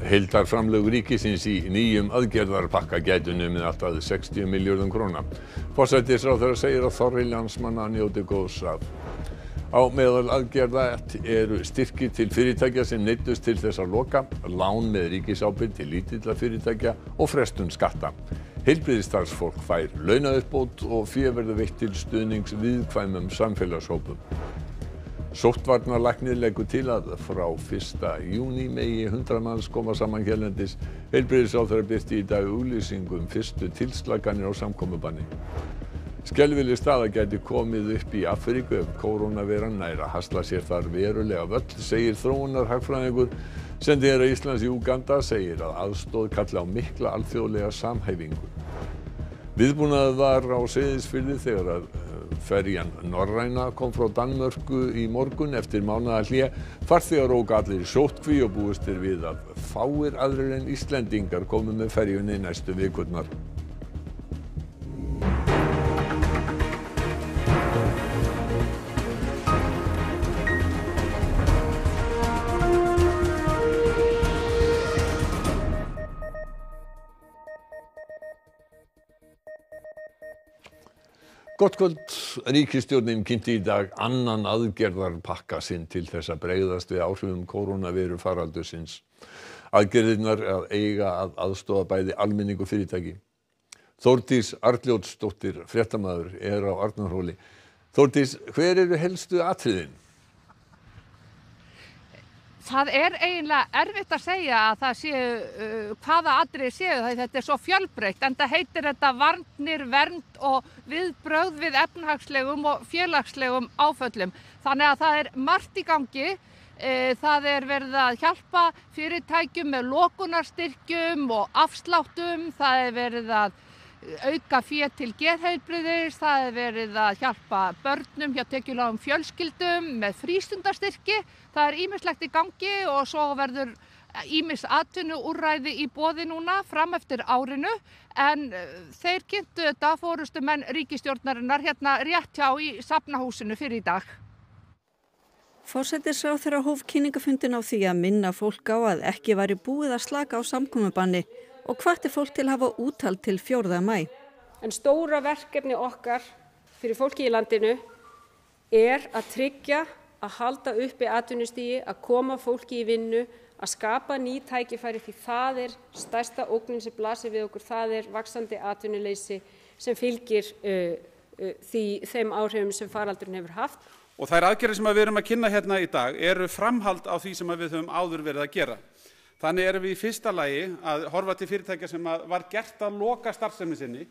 Heildarframlög ríkisins í nýjum aðgerðarpakka gætu numið allt að 60 milljörðum króna. Forsætisráðherra segir að þorri landsmanna njóti góðs af. Á meðal aðgerða eru styrkir til fyrirtækja sem neyddust til þess að loka, lán með ríkisábyrgð til lítilla fyrirtækja og frestun skatta. Heilbrigðisstarfsfólk fær launauppbót og fé verður veitt til stuðnings viðkvæmum samfélagshópum. Sóttvarnalæknir leggur til að frá 1. júní megi 100 manns koma saman hérlendis. Heilbrigðisráðherra birti í dag auglýsingu fyrstu tilslakanir á samkomubanni. Skelfileg staða gæti komið upp í Afríku ef kórónuveiran nær að hasla sér þar verulega völl, segir þróunarhagfræðingur. Sendiherra Íslands í Úganda segir að aðstoð kalli á mikla alþjóðlega samhæfingu. Viðbúnaður var á Seyðisfirði þegar að ferjan Norræna kom frá Danmörku í morgun eftir mánaðarhlé. Farþegar óku allir í sóttkví og búist er við að fáir aðrir en Íslendingar komi með ferjunni næstu vikurnar. Gott kvöld. Ríkisstjórnin kynnti í dag annan aðgerðarpakka sinn til þess að bregðast við áhrifum kórónuveiru faraldursins. Aðgerðirnar eiga að aðstoða bæði almenning og fyrirtæki. Þórdís Arnljótsdóttir, fréttamaður, er á Arnarhóli. Þórdís, hver eru helstu atriðin? Það er eiginlega erfitt að segja að það séu hvaða atriði séu það, þetta er svo fjölbreytt, enda heitir þetta varnir, vernd og viðbrögð við efnahagslegum og félagslegum áföllum. Þannig að það er margt í gangi. Það er verið að hjálpa fyrirtækjum með lokunarstyrkjum og afsláttum, það er verið að auka fé til geðheilbrigðis, það er verið að hjálpa börnum hjá tekjulágum fjölskyldum með frístundastyrki. Það er ýmislegt í gangi og svo verður ýmis atvinnuúrræði í boði núna fram eftir árinu, en þeir kynntu þetta forystumenn ríkisstjórnarinnar hérna rétt hjá í Safnahúsinu fyrir í dag. Forsætisráðherra hóf kynningafundinn á því að minna fólk á að ekki væri búið að slaka á samkomubanni og hvatti fólk til að hafa úthald til 4. maí. En stóra verkefni okkar fyrir fólki í landinu er að tryggja að halda uppi atvinnustigi, að koma fólki í vinnu, að skapa ný tækifæri, því það er stærsta ógnin sem blasir við okkur, það er vaxandi atvinnuleysi sem fylgir þeim áhrifum sem faraldurinn hefur haft. Og þær aðgerðir sem við erum að kynna hérna í dag eru framhald á því sem við höfum áður verið að gera. Þannig erum við í fyrsta lagi að horfa til fyrirtækja sem var gert að loka starfsemi sinni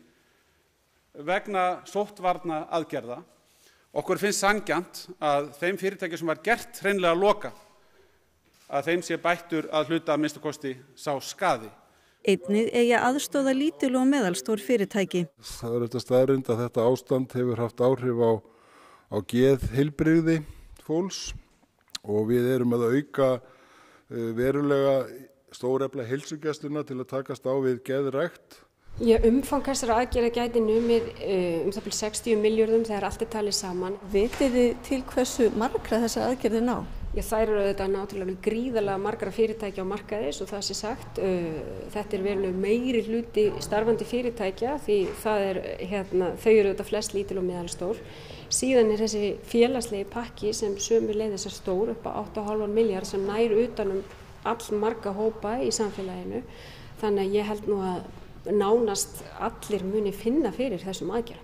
vegna sóttvarna aðgerða. Okkur finnst sanngjarnt að þeim fyrirtækjum sem var gert hreinlega að loka, að þeim sé bættur að hluta að minnsta kosti sá skaði. Einnig eigi að aðstoða lítil og meðalstór fyrirtæki. Það er þetta staðreynd að þetta ástand hefur haft áhrif á geðheilbrigði fólks og við erum að auka verulega stórefla heilsugæsluna til að takast á við geðrækt. Umfang þessara aðgerða gæti numið það bil 60 milljörðum þegar allt er talið saman. Vitið þið til hversu margra þessar aðgerðir ná? Þær eru auðvitað náttúrulega gríðarlega margra fyrirtækja á markaði, svo það sé sagt. Þetta er verulega meiri hluti starfandi fyrirtækja því þau eru auðvitað flest lítil og meðalstór. Síðan er þessi félagslegi pakki sem sömuleiðis er stór upp á 8,5 milljarð sem nær utanum allmarga hópa í samfélaginu. Þannig að ég held nú að nánast allir muni finna fyrir þessum aðgerðum.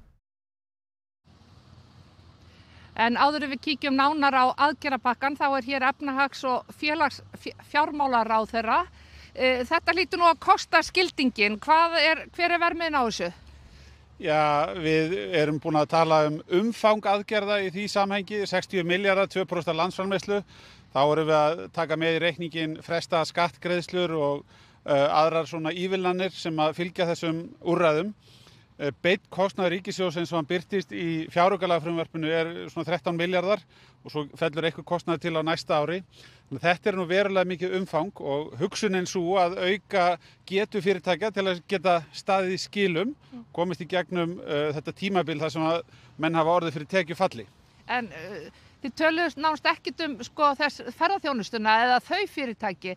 En áður en við kíkjum nánar á aðgerðapakkann þá er hér efnahags- og fjármálaráðherra. Þetta hlýtur nú að kosta skildingin. Hver er vermiðin á þessu? Já, við erum búin að tala umfang aðgerða í því samhengi, 60 milljarðar, 2% af landsframleiðslu. Þá erum við að taka með í reikningin fresta skattgreiðslur og aðrar svona ívilnanir sem að fylgja þessum úrræðum. Beinn kostnaður ríkissjóðs eins og hann birtist í fjáraukalagafrumvarpinu er svona 13 milljarðar og svo fellur eitthvað kostnaður til á næsta ári. Þannig þetta er nú verulega mikið umfang og hugsunin svo að auka getu fyrirtækja til að geta staðið í skilum, komist í gegnum þetta tímabil þar sem að menn hafa orðið fyrir tekjufalli. En Þið töluðu nánast ekkert þess ferðaþjónustuna eða þau fyrirtæki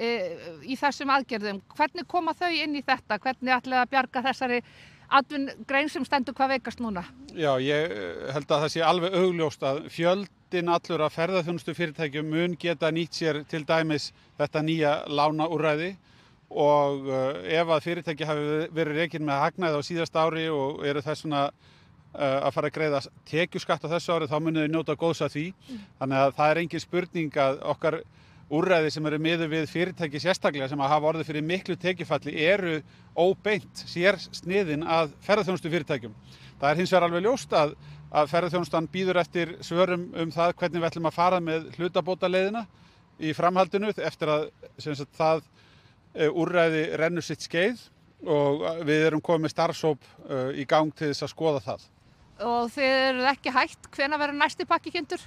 í þessum aðgerðum. Hvernig koma þau inn í þetta? Hvernig ætlaði að bjarga þessari atvinnugrein sem stendur hvað veikast núna? Já, ég held að það sé alveg augljóst að fjöldinn allur af ferðaþjónustu fyrirtækjum mun geta nýtt sér til dæmis þetta nýja lánaúrræði og ef að fyrirtæki hafi verið rekin með hagnaði á síðasta ári og eru þessuna að fara að greiða tekjuskatt á þessu ári þá munu þau njóta góðs af því. Þannig að það er engin spurning að okkar úrræði sem eru miðuð við fyrirtæki sérstaklega sem hafa orðið fyrir miklu tekjufalli eru óbeint sérsniðin að ferðaþjónustu fyrirtækjum. Það er hins vegar alveg ljóst að ferðaþjónustan býður eftir svörum það hvernig við ætlum að fara með hlutabótaleiðina í framhaldinu eftir að það úrræði rennur sitt skeið og við erum komið með starfshóp í gang til þess að skoða það. Og þið eruð ekki hætt, hvenær verður næsti pakki kynntur?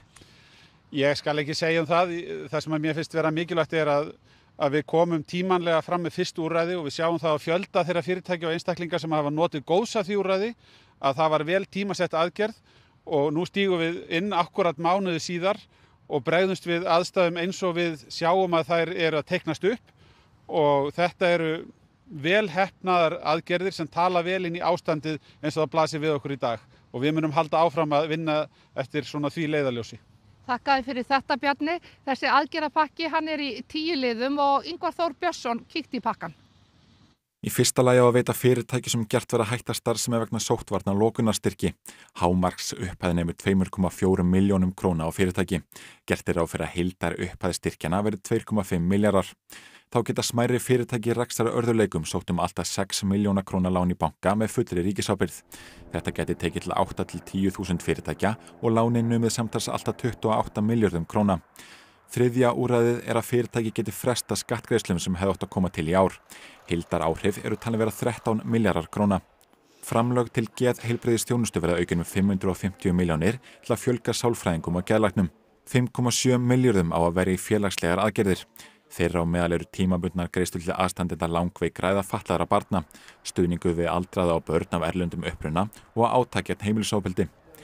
Ég skal ekki segja það. Það sem að mér finnst vera mikilvægt er að við komum tímanlega fram með fyrstu úrræði og við sjáum það á fjölda þeirra fyrirtækja og einstaklinga sem hafa notið góðs af því úrræði að það var vel tímasett aðgerð og nú stígum við inn akkurat mánuði síðar og bregðumst við aðstæðum eins og við sjáum að þær eru að teiknast upp og þetta eru vel heppnaðar aðgerðir sem tala vel inn í ástandið eins og það blasir við okkur í dag og við munum halda áfram að vinna eftir svona því leiðarljósi. Þakkaði fyrir þetta Bjarni. Þessi aðgerðapakki hann er í 10 liðum og Ingvar Þór Björnsson kíkti í pakkan. Í fyrsta lagi á að veita fyrirtæki sem gert verið að hætta starfsemi vegna sóttvarna lokunarstyrki. Hámarks upphæðin nemur 2,4 milljónum króna á fyrirtæki. Gert er ráð fyrir að heildar upphæði styrkjana verið 2,5 milljarðar. Þá geta smærri fyrirtæki í rekstrarörðugleikum sótt alltaf 6 milljóna króna lán í banka með fullri ríkisábyrgð. Þetta geti tekið til 8 til 10.000 fyrirtækja og lánin numið samtals alltaf 28 milljörðum króna. Þriðja úrræðið er að fyrirtæki geti fresta skattgreiðslum sem hefði átt að koma til í ár. Heildaráhrif eru talin vera 13 milljarðar króna. Framlög til geðheilbrigðisþjónustu verða aukin með 550 milljónir til að fjölga sálfræðingum og geðlæknum. 5,7 milljörðum á að vera í félagslegar aðgerðir. Þeirra á meðal eru tímabundnar greiðslur til aðstandenda langveikra eða fatlaðra barna, stuðningu við aldraða og börn af erlendum uppruna og átak gegn heimilisofbeldi.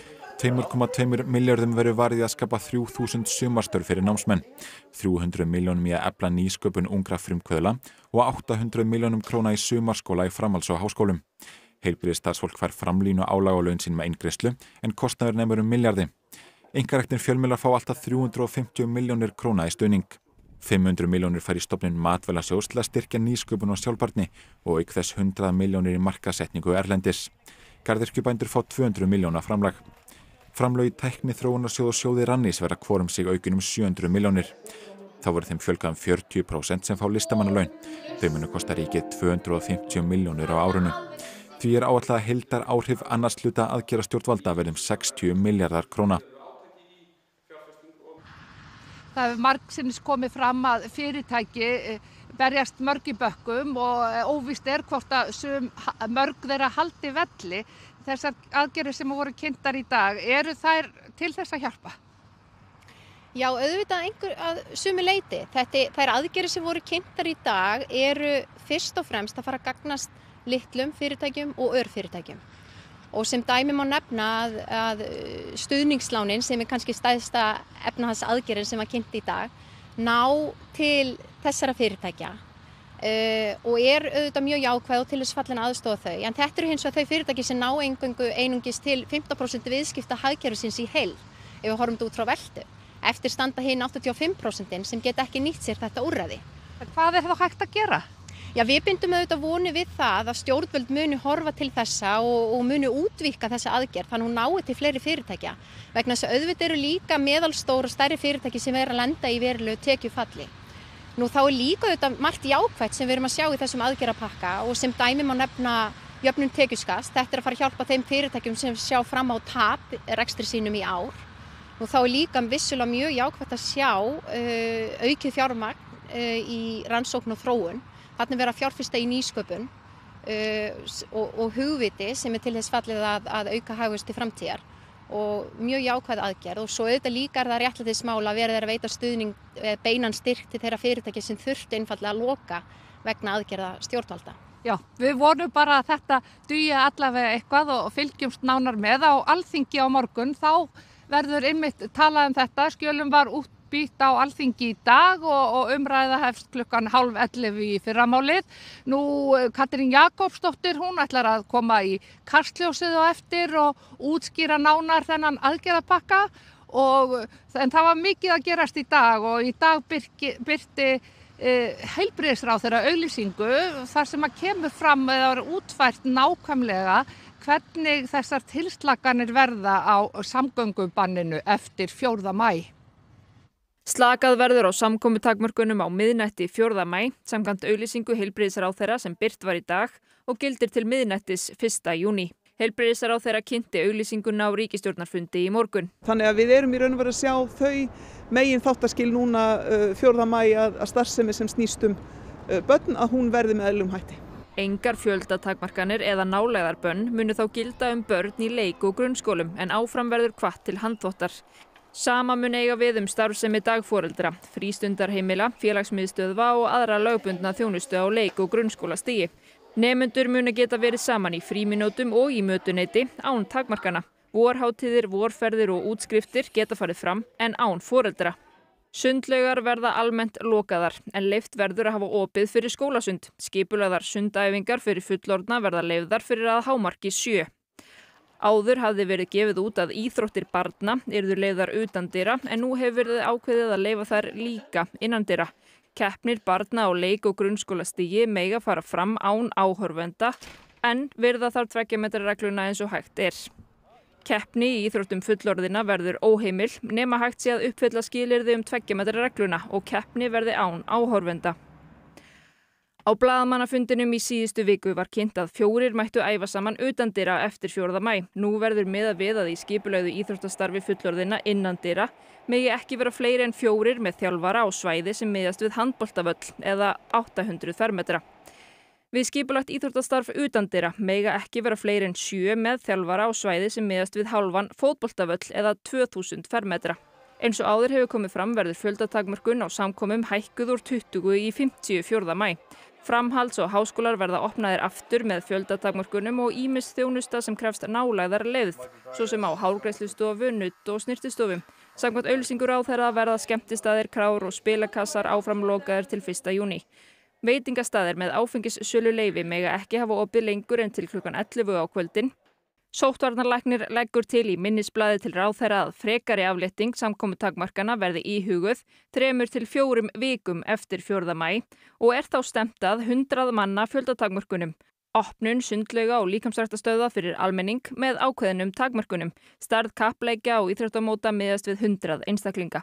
2,2 milljörðum verður varið í að skapa 3.000 sumarstörf fyrir námsmenn, 300 milljónum í að efla nýsköpun ungra frumkvöðla og 800 milljónum króna í sumarskóla í framhalds- og háskólum. Heilbrigðisstarfsfólk fær framlínu álag á laun sín með eingreiðslu en kostnaður nemur milljarði. Einkareknir fjölmiðlar fá alltaf 350 milljónir króna í stuðning. 500 milljónir fær í stofnun Matvælasjóðs til að styrkja nýsköpun og sjálfbærni og auk þess 100 milljónir í markaðssetningu erlendis. Garðyrkjubændur fá 200 milljóna framlag. Framlög í Tækniþróunarsjóð og sjóði Rannís verða hvor sig aukin 700 milljónir. Þá voru þeim fjölgað 40% sem fá listamannalaun. Þau munu kosta ríkið 250 milljónir á árinu. Því er áætlað að heildaráhrif annars hluta aðgerða stjórnvalda verði 60 milljarðar króna. Það hefur margsinnis komið fram að fyrirtæki berjast mörg í bökkum og óvíst er hvort að mörg þeirra haldi velli. Þessar aðgerðir sem voru kynntar í dag, eru þær til þess að hjálpa? Já, auðvitað að sumu leyti. Þær aðgerðir sem voru kynntar í dag eru fyrst og fremst að fara að gagnast litlum fyrirtækjum og örfyrirtækjum. Og sem dæmi má nefna að stuðningslánin sem er kannski stærsta efnahagsaðgerðin sem var kynnt í dag ná til þessara fyrirtækja og er auðvitað mjög jákvæð og til þess fallin að aðstoða þau. En þetta eru hins vegar þau fyrirtæki sem ná einungis til 15% viðskipta hagkerfisins í heild ef við horfum þetta út frá veltu. Eftir standa hin 85% sem geta ekki nýtt sér þetta úrræði. Hvað er þá hægt að gera? Já, við bindum auðvitað vonu við það að stjórnvöld muni horfa til þessa og muni útvíkka þessa aðgerð þannig að hún nái til fleiri fyrirtækja. Vegna þess að auðvitað eru líka meðalstór og stærri fyrirtæki sem er að lenda í verulegu tekjufalli. Nú þá er líka auðvitað margt jákvætt sem við erum að sjá í þessum aðgerðapakka og sem dæmi má nefna jöfnun tekjuskatts. Þetta er að fara að hjálpa þeim fyrirtækjum sem sjá fram á tap rekstri sínum í ár. Nú þá er líka vissulega mjög jákvætt að sjá aukið fjármagn í rannsókn og þróun. Þarna vera fjárfesta í nýsköpun og hugviti sem er til þess fallið að auka hagvöxt til framtíðar og mjög jákvæð aðgerð og svo auðvitað líka er það réttlætismál að verið er að veita stuðning beinan styrk til þeirra fyrirtæki sem þurftu einfaldlega að loka vegna aðgerða stjórnvalda. Já, við vonum bara að þetta dugi allavega eitthvað og fylgjumst nánar með á Alþingi á morgun. Þá verður einmitt talað þetta. Skjölum var útbýtt á Alþingi í dag og umræða hefst klukkan 10:30 í fyrramálið. Nú Katrín Jakobsdóttir, hún ætlar að koma í Kastljósið á eftir og útskýra nánar þennan aðgerðapakka. En það var mikið að gerast í dag og í dag birti heilbrigðisráðherra auglýsingu þar sem að kemur fram eða er útfært nákvæmlega hvernig þessar tilslakanir verða á samgöngubanninu eftir 4. maí. Slakað verður á samkomutakmörkunum á miðnætti 4. maí samkvæmt auglýsingu heilbrigðisráðherra sem birt var í dag og gildir til miðnættis 1. júní. Heilbrigðisráðherra kynnti auglýsinguna á ríkisstjórnarfundi í morgun. Þannig að við erum í raun og veru að sjá þau megin þáttaskil núna 4. maí að starfsemi sem snýst börn að hún verði með eðlilegum hætti. Engar fjöldatakmarkanir eða nálægðarbönn munu þá gilda börn í leik- og grunnskólum en áfram verður hvatt til handþvottar. Sama mun eiga við starfsemi dagforeldra, frístundarheimila, félagsmiðstöðva og aðra lögbundna þjónustu á leik- og grunnskólastigi. Nemendur munu geta verið saman í frímínútum og í mötuneyti án takmarkana. Vorhátíðir, vorferðir og útskriftir geta farið fram en án foreldra. Sundlaugar verða almennt lokaðar en leyft verður að hafa opið fyrir skólasund. Skipulagðar sundæfingar fyrir fullorðna verða leyfðar fyrir að hámarki 7. Áður hafði verið gefið út að íþróttir barna yrðu leyfðar utandyra en nú hefur verið ákveðið að leyfa þær líka innandyra. Keppnir barna á leik- og grunnskólastigi mega fara fram án áhorfenda en virða þarf 2 metra regluna eins og hægt er. Keppni í íþróttum fullorðina verður óheimil nema hægt sé að uppfylla skilyrði 2 metra regluna og keppni verði án áhorfenda. Á blaðamannafundinum í síðustu viku var kynnt að 4 mættu æfa saman utandyra eftir 4. maí. Nú verður miðað við að í skipulögðu íþróttastarfi fullorðina innandyra megi ekki vera fleiri en 4 með þjálfara á svæði sem miðast við handboltavöll eða 800 fermetra. Við skipulagt íþróttastarf utandyra mega ekki vera fleiri en 7 með þjálfara á svæði sem miðast við hálfan fótboltavöll eða 2000 fermetra. Eins og áður hefur komið fram verður fjöldatakmörkun á samkomum hækkuð úr 20 í 50 4. maí. Framhalds- og háskólar verða opnaðir aftur með fjöldatakmörkunum og ýmis þjónusta sem krefst nálægðar leyfð, svo sem á hárgreiðslustofu, nudd og snyrtistofum. Samkvæmt auglýsingu ráðherra verða skemmtistaðir, krár og spilakassar áfram lokaðir til 1. júní. Veitingastaðir með áfengissöluleyfi mega ekki hafa opið lengur en til klukkan 11 á kvöldin. Sóttvarnalæknir leggur til í minnisblaði til ráðherra að frekari aflétting samkomutakmarkana verði íhuguð 3 til 4 vikum eftir 4. maí og þá stefnt að 100 manna fjöldatakmörkunum. Opnun sundlauga og líkamsræktarstöðva fyrir almenning með ákveðnum takmörkunum. Stærð kappleikja og íþróttamóta miðast við 100 einstaklinga.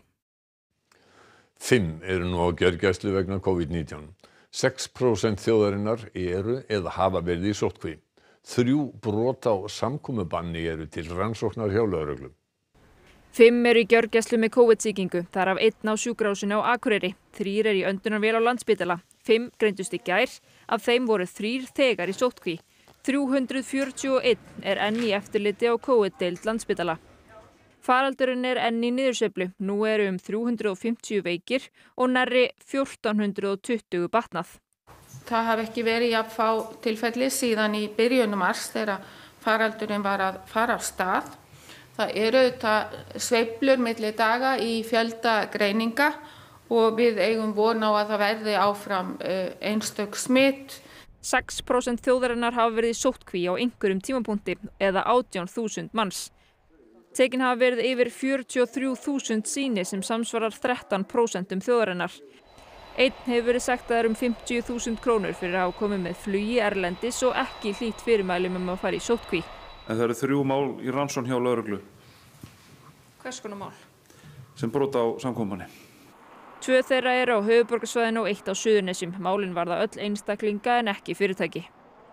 5 eru nú á gjörgæslu vegna COVID-19. 6% þjóðarinnar eru eða hafa verið í sóttkví. 3 brot á samkomubanni eru til rannsóknar hjá lögreglu. 5 eru í gjörgæslu með COVID-sýkingu, þar af 1 á sjúkrahúsinu á Akureyri. 3 eru í öndunarvél á Landspítala. 5 greindust í gær, af þeim voru 3 þegar í sóttkví. 341 er enn í eftirliti á COVID-deild Landspítala. Faraldurinn er enn í niðursveiflu. Nú eru 350 veikir og nærri 1420 batnað. Það hafi ekki verið jafn fá tilfelli síðan í byrjun mars þegar faraldurinn var að fara af stað. Það eru auðvitað sveiflur milli daga í fjölda greininga og við eigum von á að það verði áfram einstök smitt. 6% þjóðarinnar hafa verið í sóttkví á einhverjum tímapunkti eða 18.000 manns. Tekin hafa verið yfir 43.000 sýni sem samsvarar 13% þjóðarinnar. Einn hefur verið sektaður 50.000 krónur fyrir að hafa komið með flugi erlendis og ekki hlýtt fyrirmælum að fara í sóttkví. En það eru 3 mál í rannsókn hjá lögreglu. Hvers konar mál? Sem brot á samkomubanni. 2 þeirra eru á höfuðborgarsvæðinu og 1 á Suðurnesjum. Málin varða öll einstaklinga en ekki fyrirtæki.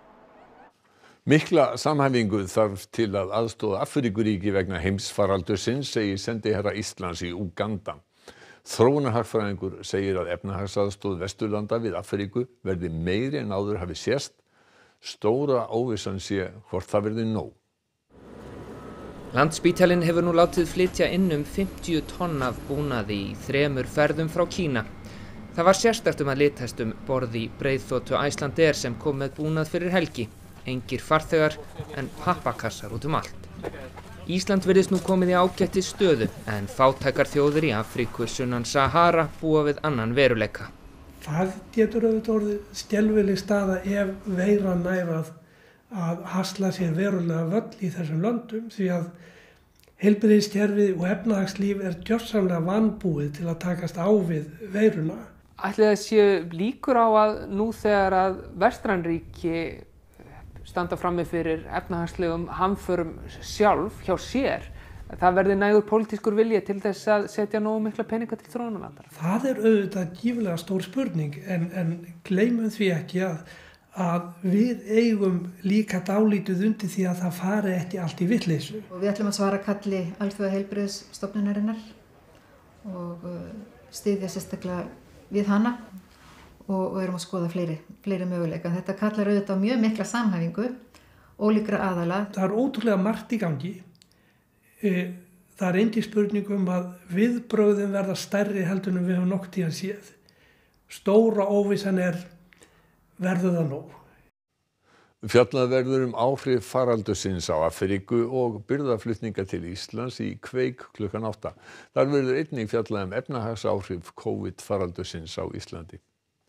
Mikla samhæfingu þarf til að aðstoða Afríkuríki vegna heimsfaraldursins, segir sendiherra Íslands í Úganda. Þróunarhagfræðingur segir að efnahagsaðstoð Vesturlanda við Afríku verði meiri en áður hafi sést. Stóra óvissan sé hvort það verði nóg. Landspítalinn hefur nú látið flytja inn 50 tonn af búnaði í 3 ferðum frá Kína. Það var sérstakt að litast borð í breiðþotu Icelandair sem kom með búnað fyrir helgi. Engir farþegar en pappakassar út allt. Ísland virðist nú komið í ágætti stöðu en fátækar þjóðir í Afríku sunnan Sahara búa við annan veruleika. Það getur auðvitað orðið skelfileg staða ef veiran nær að hasla sér verulega völl í þessum löndum því að heilbrigðiskerfið og efnahagslíf gjörsamlega vanbúið til að takast á við veiruna. Ætli það séu líkur á að nú þegar að vestræn ríki standa frammi fyrir efnahagslegum hamförum sjálf hjá sér, það verði nægur pólitískur vilji til þess að setja nógu mikla peninga til þróunarlanda? Það auðvitað gífurlega stór spurning en gleymum því ekki að við eigum líka dálítið undir því að það fari ekki allt í vitleysu. Við ætlum að svara kalli Alþjóðaheilbrigðisstofnunarinnar og styðja sérstaklega við hana og erum að skoða fleiri möguleika. Þetta kallar auðvitað á mjög mikla samhæfingu, ólíkra aðala. Það ótrúlega margt í gangi. Það engin spurning að viðbrögðin verða stærri heldur en við höfum nokkuð tíðan séð. Stóra óvissan verður það nóg. Fjallað verður áhrif faraldursins á Afríku og birgðaflutninga til Íslands í kveik klukkan 8. Þar verður einnig fjallað efnahagsáhrif COVID-faraldursins á Íslandi.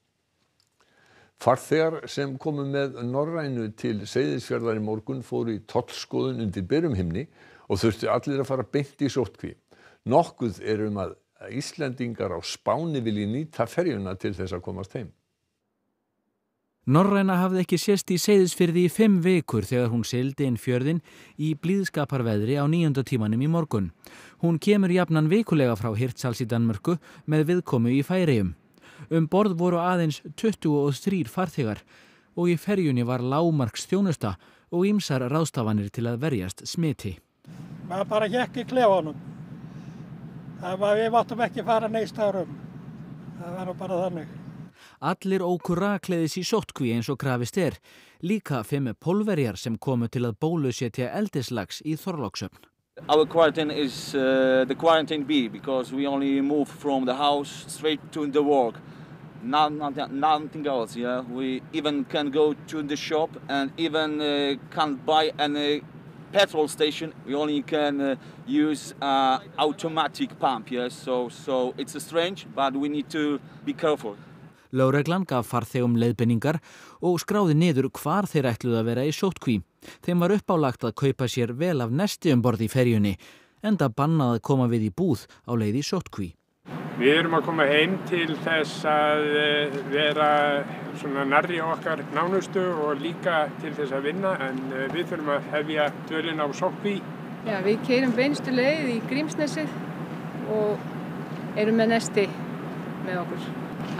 Farþegar sem komu með Norrænu til Seyðisfjarðar í morgun fóru í tollskoðun undir berum himni og þurftu allir að fara beint í sóttkví. Nokkuð að Íslendingar á Spáni vilji nýta ferjuna til þess að komast heim. Norræna hafði ekki sést í Seyðisfirði í 5 vikur þegar hún sigldi inn fjörðinn í blíðskaparveðri á 9. tímanum í morgun. Hún kemur jafnan vikulega frá Hirtshals í Danmörku með viðkomu í Færeyjum. Borð voru aðeins 23 farþegar og í ferjunni var lágmarksþjónusta og ýmsar ráðstafanir til að verjast smiti. Maður bara hékk í klefanum. Við máttum ekki fara neins staðar Það var nú bara þannig. Allir óku rakleiðis í sóttkví eins og krafist líka 5 Pólverjar sem komu til að bólusetja eldislax í Þorlákshöfn. Our quarantine is the quarantine B because we only move from the house straight to the work. Nothing else. Yeah, we even can go to the shop and even can't buy any petrol station. We only can use automatic pump. Yes, so it's strange, but we need to be careful. Lögreglan gaf farþegum leiðbeiningar og skráði niður hvar þeir ætluðu að vera í sóttkví. Þeim var uppálagt að kaupa sér vel af nesti borð í ferjunni, enda bannað að koma við í búð á leið í sóttkví. Við erum að koma heim til þess að vera svona nærri okkar nánustu og líka til þess að vinna, en við þurfum að hefja dvölina á sóttkví. Já, við keyrum beinustu leið í Grímsnesið og erum með nesti með okkur.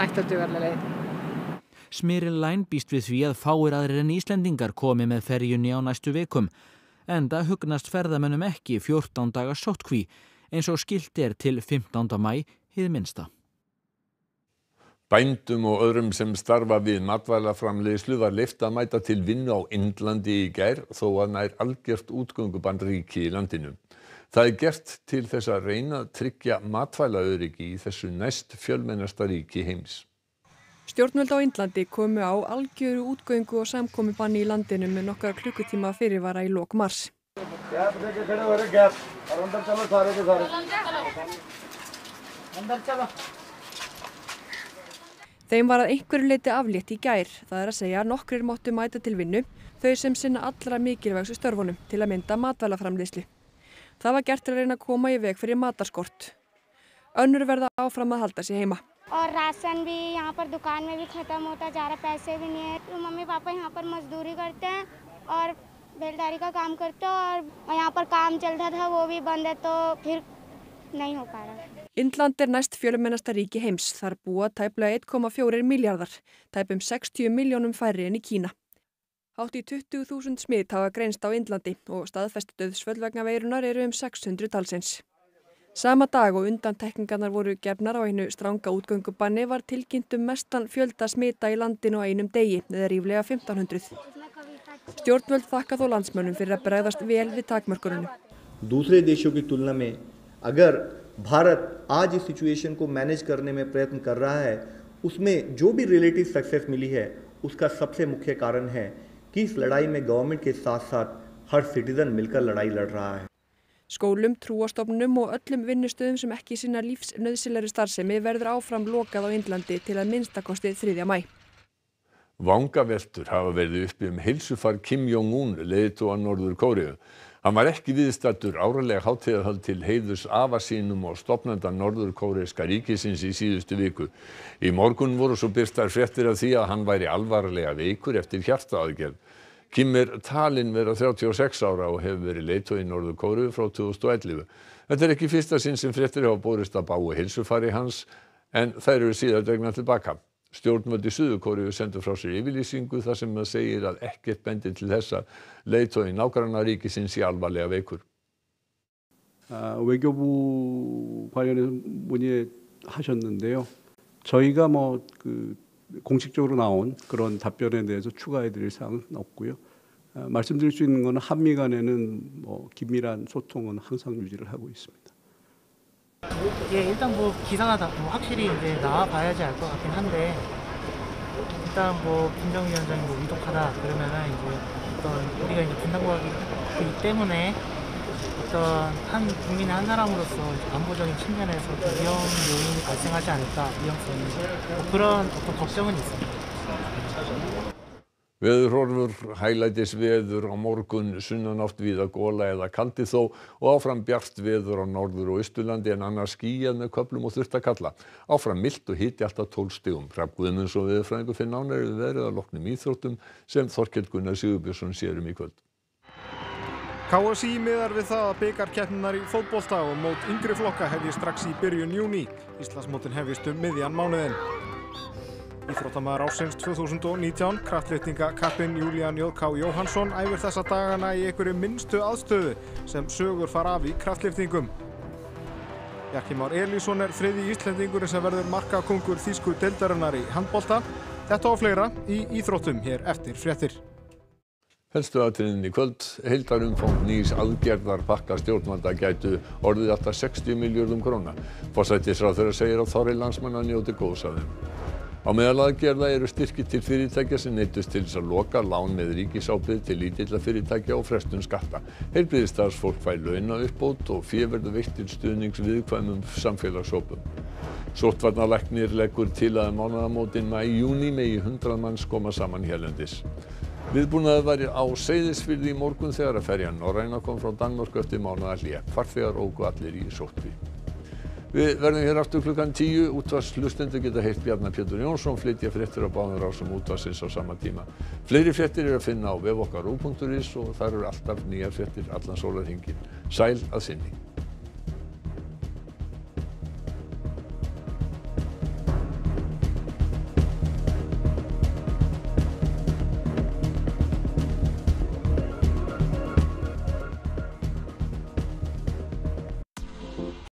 Smyril Line býst við því að fáir aðrir en Íslendingar komi með ferjunni á næstu vikum, enda hugnast ferðamönnum ekki 14 daga sóttkví, eins og skylt til 15. maí hið minnsta. Bændum og öðrum sem starfa við matvælaframleiðslu var leyft að mæta til vinnu á Indlandi í gær þó að nær algjört útgöngubann ríki í landinu. Það gert til þess að reyna að tryggja matvælaöryggi í þessu næst fjölmennasta ríki heims. Stjórnvöld á Indlandi komu á algjöru útgöngu og samkomubanni í landinu með nokkra klukkutíma fyrirvara í lok mars. Þeim var að einhverju leyti aflétt í gær, það að segja nokkrir máttu mæta til vinnu, þau sem sinna allra mikilvægstu störfunum til að mynda matvælaframleiðslu. Það var gert til að reyna að koma í veg fyrir matarskort. Önnur verða áfram að halda sig heima. और ration भी यहाँ पर दुकान में भी खत्म होता जा रहा है, पैसे भी नहीं है। मम्मी पापा यहाँ पर मजदूरी करते हैं और बेलदारी का काम करते हैं और यहाँ पर काम चलता था वो भी बंद है तो फिर नहीं हो पा रहा. Indland næst fjölmennasta ríki heims, þar búa tæplega 1,4 milljarðar, tæpum 60 milljónum færri en í Kína. Hátt í 20.000 smit hafa greinst á Indlandi og staðfest dauðsföll vegna veirunar eru 600 talsins. Sama dag og undantekningarnar voru gefnar á einu stranga útgöngubanni var tilkynnt mestan fjölda smita í landinu á einum degi, eða ríflega 1500. Stjórnvöld þakka þó landsmönnum fyrir að bregðast vel við takmörkunum. दूसरे देशों की तुलना में अगर भारत आज इस सिचुएशन को मैनेज करने में प्रयत्न कर रहा है, उसमें जो भी रिलेटिव सक्सेस मिली है, उसका सबसे मुख्य कारण है कि इस लड़ाई में गवर्नमेंट के साथ-साथ हर सिटीजन मिलकर लड़ाई लड़ रहा है. Skólum, trúastofnunum og öllum vinnustöðum sem ekki sinna lífsnauðsynlegri starfsemi verður áfram lokað á Indlandi til að minnstakosti 3. maí. Vangaveltur hafa verið uppi heilsufar Kim Jong-un, leiðtoga Norður-Kóreu. Hann var ekki viðstaddur árlega hátíðarhöld til heiðurs afa sínum og stofnanda norður-kóreska ríkisins í síðustu viku. Í morgun voru svo birtar fréttir af því að hann væri alvarlega veikur eftir hjartaaðgerð. Kim talinn vera 36 ára og hefur verið leiðtogi Norður-Kóreu frá 2011. Þetta ekki fyrsta sinn sem fréttir hafa borist að bágu heilsufari hans, en þær eru síðan dregnar til baka. Stjórnvöld í Suður-Kóreu sendu frá sér yfirlýsingu þar sem það segir að ekkert bendir til þess að leiðtogi nágrannaríkisins sé alvarlega veikur. 외교부 관련해서 문의하셨는데요. 저희가 공식적으로 나온 그런 답변에 대해서 추가해드릴 사항은 없고요. 말씀드릴 수 있는 것은 한미 간에는 긴밀한 소통은 항상 유지를 하고 있습니다. 예, 일단 기사가 확실히 이제 나와봐야지 알 것 같긴 한데 일단 김정위원장이 위독하다 그러면은 이제 어떤 우리가 이제 분단국가이기 때문에 어떤 한 국민의 한 사람으로서 안보적인 측면에서 위험 요인이 발생하지 않을까 위험성이 그런 어떤 걱정은 있습니다. Veðurhorfur hæglætisveður á morgun, sunnanátt víða gola eða kaldi þó og áfram bjart veður á norður- og austurlandi en annars skýjað með köflum og þurrt að kalla. Áfram milt og hiti alltaf 12 stigum. Hrafn Guðmundsson veðurfræðingur fyrir nánari veðrið að loknum íþróttum sem Þorkell Gunnar Sigurbjörnsson sér í kvöld. KSÍ miðar við það að bikarkeppninnar í fótbolta og mót yngri flokka hefjist strax í byrjun júní. Íslandsmótin hefjist miðjan mánuðinn. Íþróttamaður ársins 2019, kraftlyftingakappinn Júlían J.K. Jóhannsson æfir þessa dagana í einhverju minnstu aðstöðu sem sögur fara af í kraftlyftingum. Bjarki Már Elísson þriðji Íslendingurinn sem verður markakóngur þýsku deildarinnar í handbolta. Þetta og fleira í íþróttum hér eftir fréttir. Helstu atriðin í kvöld, heildarumfang nýs aðgerðarpakka stjórnvalda gætu orðið allt að 60 milljörðum króna. Forsætisráðherra segir að þorri landsmanna njóti góðs af þeim. Á meðal aðgerða eru styrkir til fyrirtækja sem neyddust til þess að loka lán með ríkisábyrgð til lítilla fyrirtækja og frestun skatta. Heilbrigðisstarfsfólk fær launauppbót og fé verður veitt til stuðnings viðkvæmum samfélagshópum. Sóttvarnalæknir leggur til að mánaðamótin maí-júní megi 100 manns koma saman hérlendis. Viðbúnaður var á Seyðisfirði í morgun þegar að ferjan Norræna kom frá Danmörku eftir mánaðarhlé. Farþegar óku allir í sóttkví. Við verðum hér aftur klukkan 10. Útvarpshlustendur geta heyrt Bjarna Pétur Jónsson flytja fréttir á báðum rásum útvarpsins á sama tíma. Fleiri fréttir að finna á vef okkar RÚV.is og þar eru alltaf nýjar fréttir allan sólarhringinn. Sæl að sinni.